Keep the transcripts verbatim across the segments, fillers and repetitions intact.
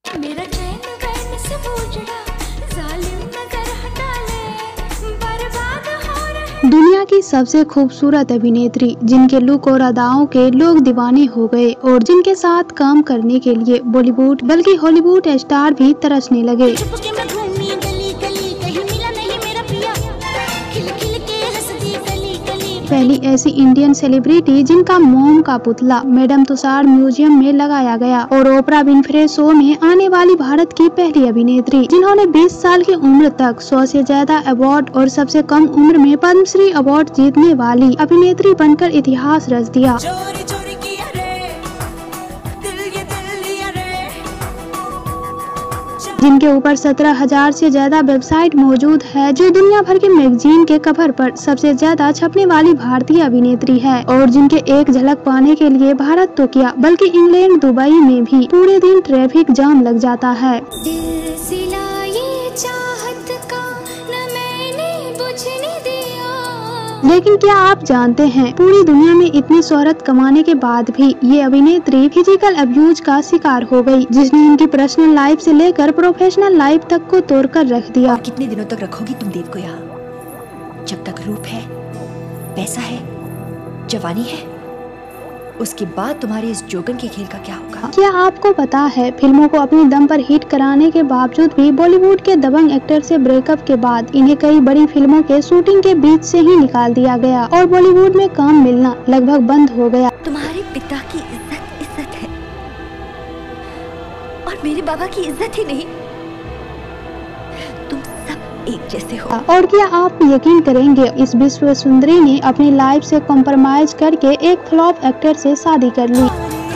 मेरा चैन वैन सब उजड़ा, जालिम नजर हटा ले, बर्बाद हो रहे। दुनिया की सबसे खूबसूरत अभिनेत्री जिनके लुक और अदाओं के लोग दीवाने हो गए और जिनके साथ काम करने के लिए बॉलीवुड बल्कि हॉलीवुड स्टार भी तरसने लगे। पहली ऐसी इंडियन सेलिब्रिटी जिनका मोम का पुतला मैडम तुषार म्यूजियम में लगाया गया और ओपरा विनफ्रे शो में आने वाली भारत की पहली अभिनेत्री जिन्होंने बीस साल की उम्र तक सौ से ज्यादा अवार्ड और सबसे कम उम्र में पद्मश्री अवार्ड जीतने वाली अभिनेत्री बनकर इतिहास रच दिया। जिनके ऊपर सत्रह हजार से ज्यादा वेबसाइट मौजूद है, जो दुनिया भर के मैगजीन के कवर पर सबसे ज्यादा छपने वाली भारतीय अभिनेत्री है और जिनके एक झलक पाने के लिए भारत तो क्या बल्कि इंग्लैंड दुबई में भी पूरे दिन ट्रैफिक जाम लग जाता है। लेकिन क्या आप जानते हैं पूरी दुनिया में इतनी शोहरत कमाने के बाद भी ये अभिनेत्री फिजिकल अब्यूज का शिकार हो गई, जिसने इनकी पर्सनल लाइफ से लेकर प्रोफेशनल लाइफ तक को तोड़कर रख दिया। और कितने दिनों तक रखोगी तुम देव को यहाँ? जब तक रूप है, पैसा है, जवानी है, उसके बाद तुम्हारे इस जोगन के खेल का क्या होगा? क्या आपको पता है फिल्मों को अपनी दम पर हिट कराने के बावजूद भी बॉलीवुड के दबंग एक्टर से ब्रेकअप के बाद इन्हें कई बड़ी फिल्मों के शूटिंग के बीच से ही निकाल दिया गया और बॉलीवुड में काम मिलना लगभग बंद हो गया। तुम्हारे पिता की इज्जत इज्जत है और मेरे बाबा की इज्जत ही नहीं। तुम सब एक जैसे हो। और क्या आप यकीन करेंगे इस विश्व सुंदरी ने अपनी लाइफ से कॉम्प्रोमाइज करके एक फ्लॉप एक्टर से शादी कर ली।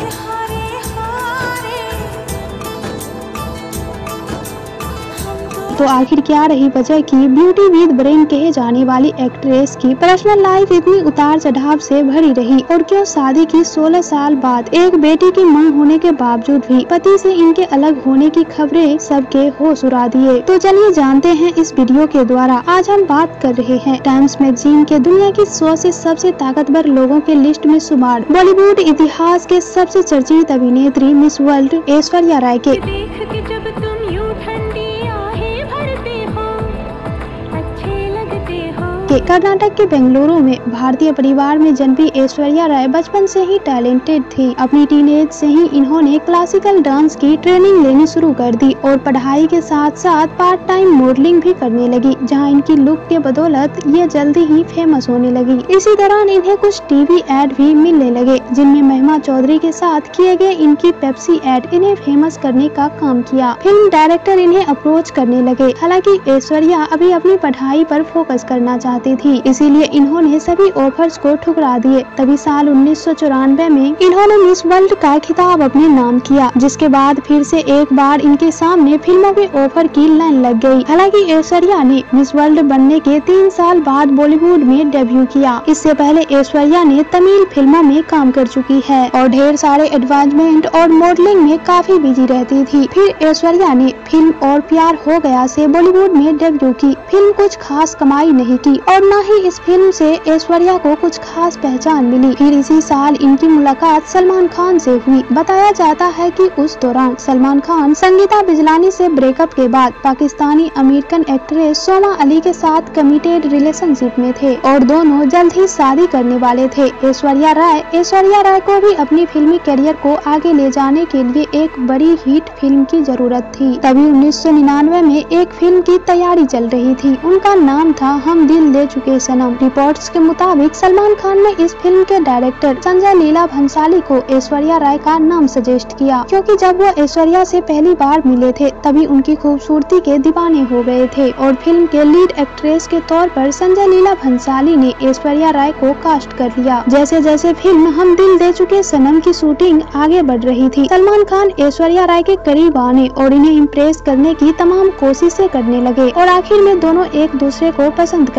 तो आखिर क्या रही वजह कि ब्यूटी विद ब्रेन कहे जाने वाली एक्ट्रेस की पर्सनल लाइफ इतनी उतार चढ़ाव से भरी रही और क्यों शादी की सोलह साल बाद एक बेटी की मां होने के बावजूद भी पति से इनके अलग होने की खबरें सबके होश उड़ा दिए। तो चलिए जानते हैं इस वीडियो के द्वारा। आज हम बात कर रहे हैं टाइम्स मैगजीन के दुनिया की सौ से सबसे ताकतवर लोगों के लिस्ट में शुमार बॉलीवुड इतिहास के सबसे चर्चित अभिनेत्री मिस वर्ल्ड ऐश्वर्या राय के। कर्नाटक के बेंगलुरु में भारतीय परिवार में जन्मी ऐश्वर्या राय बचपन से ही टैलेंटेड थी। अपनी टीनेज से ही इन्होंने क्लासिकल डांस की ट्रेनिंग लेनी शुरू कर दी और पढ़ाई के साथ साथ पार्ट टाइम मॉडलिंग भी करने लगी, जहां इनकी लुक के बदौलत ये जल्दी ही फेमस होने लगी। इसी दौरान इन्हें कुछ टीवी एड भी मिलने लगे, जिनमें महिमा चौधरी के साथ किए गए इनकी पेप्सी एड इन्हें फेमस करने का काम किया। फिल्म डायरेक्टर इन्हें अप्रोच करने लगे। हालांकि ऐश्वर्या अभी अपनी पढ़ाई पर फोकस करना चाहती थी, इसीलिए इन्होंने सभी ऑफर्स को ठुकरा दिए। तभी साल उन्नीस सौ चौरानवे में इन्होंने मिस वर्ल्ड का खिताब अपने नाम किया, जिसके बाद फिर से एक बार इनके सामने फिल्मों के ऑफर की लाइन लग गई। हालांकि ऐश्वर्या ने मिस वर्ल्ड बनने के तीन साल बाद बॉलीवुड में डेब्यू किया। इससे पहले ऐश्वर्या ने तमिल फिल्मों में काम कर चुकी है और ढेर सारे एडवर्टाइजमेंट और मॉडलिंग में काफी बिजी रहती थी। फिर ऐश्वर्या ने फिल्म और प्यार हो गया से बॉलीवुड में डेब्यू की। फिल्म कुछ खास कमाई नहीं की और न ही इस फिल्म से ऐश्वर्या को कुछ खास पहचान मिली। फिर इसी साल इनकी मुलाकात सलमान खान से हुई। बताया जाता है कि उस दौरान सलमान खान संगीता बिजलानी से ब्रेकअप के बाद पाकिस्तानी अमेरिकन एक्ट्रेस सोमा अली के साथ कमिटेड रिलेशनशिप में थे और दोनों जल्द ही शादी करने वाले थे। ऐश्वर्या राय ऐश्वर्या राय को भी अपनी फिल्मी करियर को आगे ले जाने के लिए एक बड़ी हिट फिल्म की जरूरत थी। तभी उन्नीस सौ निन्यानवे में एक फिल्म की तैयारी चल रही थी। उनका नाम था हम दिल दे चुके सनम। रिपोर्ट्स के मुताबिक सलमान खान ने इस फिल्म के डायरेक्टर संजय लीला भंसाली को ऐश्वर्या राय का नाम सजेस्ट किया, क्योंकि जब वो ऐश्वर्या से पहली बार मिले थे तभी उनकी खूबसूरती के दीवाने हो गए थे और फिल्म के लीड एक्ट्रेस के तौर पर संजय लीला भंसाली ने ऐश्वर्या राय को कास्ट कर लिया। जैसे जैसे फिल्म हम दिल दे चुके सनम की शूटिंग आगे बढ़ रही थी, सलमान खान ऐश्वर्या राय के करीब आने और इन्हें इम्प्रेस करने की तमाम कोशिशें करने लगे और आखिर में दोनों एक दूसरे को पसंद करने लगे।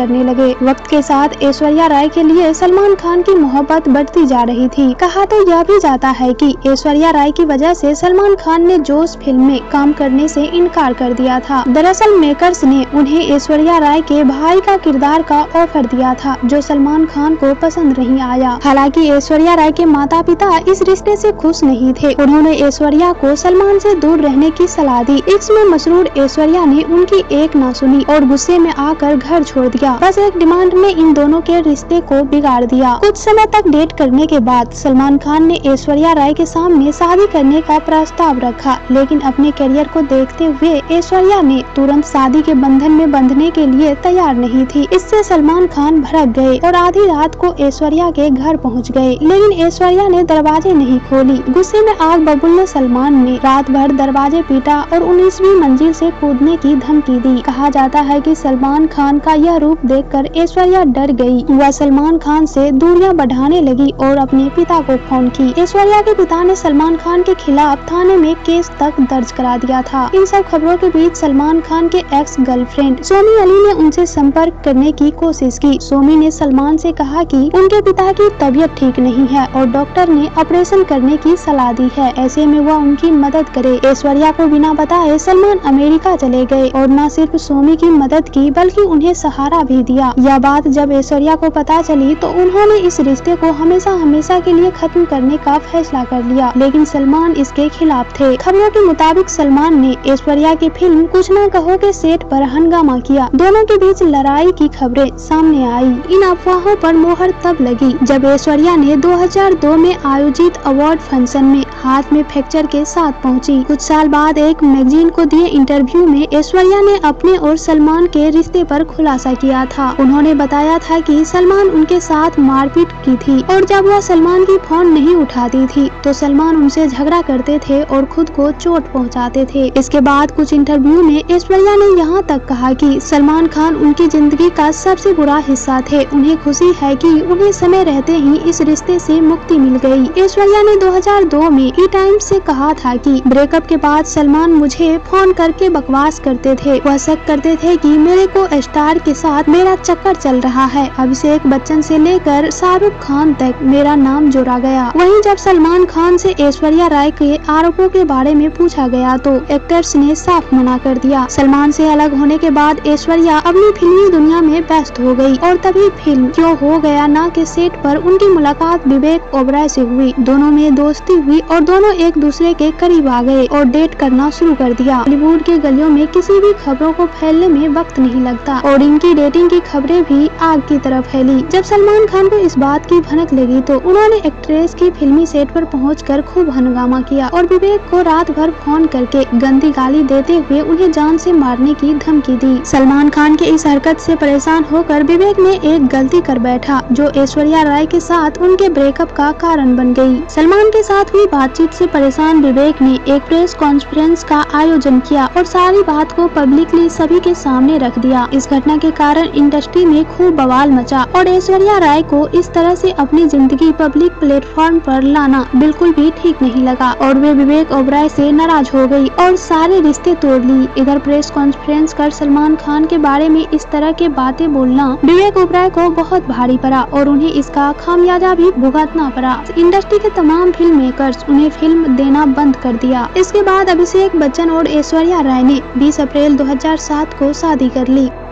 हुए। वक्त के साथ ऐश्वर्या राय के लिए सलमान खान की मोहब्बत बढ़ती जा रही थी। कहा तो यह भी जाता है कि ऐश्वर्या राय की वजह से सलमान खान ने जोश फिल्म में काम करने से इनकार कर दिया था। दरअसल मेकर्स ने उन्हें ऐश्वर्या राय के भाई का किरदार का ऑफर दिया था, जो सलमान खान को पसंद नहीं आया। हालांकि ऐश्वर्या राय के माता पिता इस रिश्ते से खुश नहीं थे। उन्होंने ऐश्वर्या को सलमान से दूर रहने की सलाह दी। इसमें मसरूर ऐश्वर्या ने उनकी एक ना सुनी और गुस्से में आकर घर छोड़ दिया। बस एक डिमांड में इन दोनों के रिश्ते को बिगाड़ दिया। कुछ समय तक डेट करने के बाद सलमान खान ने ऐश्वर्या राय के सामने शादी करने का प्रस्ताव रखा, लेकिन अपने करियर को देखते हुए ऐश्वर्या ने तुरंत शादी के बंधन में बंधने के लिए तैयार नहीं थी। इससे सलमान खान भड़क गए और आधी रात को ऐश्वर्या के घर पहुंच गए, लेकिन ऐश्वर्या ने दरवाजे नहीं खोली। गुस्से में आग बबूलने सलमान ने रात भर दरवाजे पीटा और उन्नीसवीं मंजिल से कूदने की धमकी दी। कहा जाता है कि सलमान खान का यह रूप देखकर ऐश्वर्या डर गई। वह सलमान खान से दूरियां बढ़ाने लगी और अपने पिता को फोन की। ऐश्वर्या के पिता ने सलमान खान के खिलाफ थाने में केस तक दर्ज करा दिया था। इन सब खबरों के बीच सलमान खान के एक्स गर्लफ्रेंड सोमी अली ने उनसे संपर्क करने की कोशिश की। सोमी ने सलमान से कहा कि उनके पिता की तबीयत ठीक नहीं है और डॉक्टर ने ऑपरेशन करने की सलाह दी है, ऐसे में वह उनकी मदद करे। ऐश्वर्या को बिना बताए सलमान अमेरिका चले गए और न सिर्फ सोमी की मदद की बल्कि उन्हें सहारा भी दिया। यह बात जब ऐश्वर्या को पता चली तो उन्होंने इस रिश्ते को हमेशा हमेशा के लिए खत्म करने का फैसला कर लिया, लेकिन सलमान इसके खिलाफ थे। खबरों के मुताबिक सलमान ने ऐश्वर्या की फिल्म कुछ न कहो के सेट पर हंगामा किया। दोनों के बीच लड़ाई की खबरें सामने आई। इन अफवाहों पर मोहर तब लगी जब ऐश्वर्या ने दो हज़ार दो में आयोजित अवार्ड फंक्शन में हाथ में फ्रैक्चर के साथ पहुंची। कुछ साल बाद एक मैगजीन को दिए इंटरव्यू में ऐश्वर्या ने अपने और सलमान के रिश्ते पर खुलासा किया था। उन्होंने बताया था कि सलमान उनके साथ मारपीट की थी और जब वह सलमान की फोन नहीं उठाती थी तो सलमान उनसे झगड़ा करते थे और खुद को चोट पहुंचाते थे। इसके बाद कुछ इंटरव्यू में ऐश्वर्या ने यहाँ तक कहा कि सलमान खान उनकी जिंदगी का सबसे बुरा हिस्सा थे। उन्हें खुशी है कि उन्हें समय रहते ही इस रिश्ते से मुक्ति मिल गई। ऐश्वर्या ने दो हज़ार दो में ई टाइम्स से कहा था कि ब्रेकअप के बाद सलमान मुझे फोन करके बकवास करते थे। वह शक करते थे कि मेरे को स्टार के साथ मेरा चक्कर चल रहा है। अभिषेक बच्चन से लेकर शाहरुख खान तक मेरा नाम जोड़ा गया। वहीं जब सलमान खान से ऐश्वर्या राय के आरोपों के बारे में पूछा गया तो एक्टर्स ने साफ मना कर दिया। सलमान से अलग होने के बाद ऐश्वर्या अपनी फिल्मी दुनिया में व्यस्त हो गई और तभी फिल्म क्यों हो गया ना के सेट पर उनकी मुलाकात विवेक ओबराय से हुई। दोनों में दोस्ती हुई और दोनों एक दूसरे के करीब आ गए और डेट करना शुरू कर दिया। बॉलीवुड के गलियों में किसी भी खबरों को फैलने में वक्त नहीं लगता और इनकी डेटिंग की खबरें भी आग की तरह फैली। जब सलमान खान को इस बात की भनक लगी तो उन्होंने एक्ट्रेस की फिल्मी सेट पर पहुंचकर खूब हंगामा किया और विवेक को रात भर फोन करके गंदी गाली देते हुए उन्हें जान से मारने की धमकी दी। सलमान खान के इस हरकत से परेशान होकर विवेक ने एक गलती कर बैठा जो ऐश्वर्या राय के साथ उनके ब्रेकअप का कारण बन गई। सलमान के साथ हुई बातचीत से परेशान विवेक ने एक प्रेस कॉन्फ्रेंस का आयोजन किया और सारी बात को पब्लिकली सभी के सामने रख दिया। इस घटना के कारण इंडस्ट्री में खूब बवाल मचा और ऐश्वर्या राय को इस तरह से अपनी जिंदगी पब्लिक प्लेटफॉर्म पर लाना बिल्कुल भी ठीक नहीं लगा और वे विवेक ओबराय से नाराज हो गई और सारे रिश्ते तोड़ ली। इधर प्रेस कॉन्फ्रेंस कर सलमान खान के बारे में इस तरह के बातें बोलना विवेक ओबराय को बहुत भारी पड़ा और उन्हें इसका खामियाजा भी भुगतना पड़ा। इंडस्ट्री के तमाम फिल्म मेकर्स उन्हें फिल्म देना बंद कर दिया। इसके बाद अभिषेक बच्चन और ऐश्वर्या राय ने बीस अप्रैल दो हज़ार सात को शादी कर ली।